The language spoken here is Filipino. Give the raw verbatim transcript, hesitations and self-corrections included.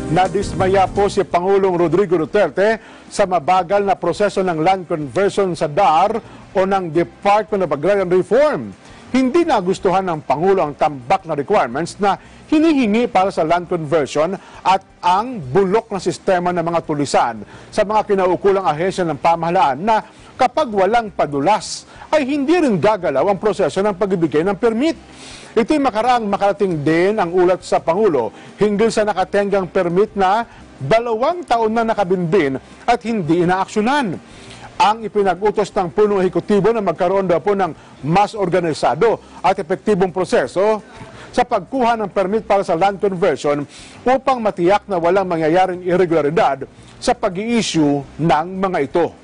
Nadismaya po si Pangulong Rodrigo Duterte sa mabagal na proseso ng land conversion sa D A R o ng Department of Agrarian Reform. Hindi nagustuhan ng Pangulo ang tambak na requirements na hinihingi para sa land conversion at ang bulok na sistema ng mga tulisan sa mga kinaukulang ahensya ng pamahalaan na kapag walang padulas ay hindi rin gagalaw ang proseso ng pagbibigay ng permit. Ito'y makaraang makarating din ang ulat sa Pangulo hinggil sa nakatenggang permit na dalawang taon na nakabinbin at hindi inaaksyonan. Ang ipinag-utos ng punong ehekutibo na magkaroon daw po ng mas organisado at epektibong proseso sa pagkuha ng permit para sa land conversion upang matiyak na walang mangyayaring irregularidad sa pag-i-issue ng mga ito.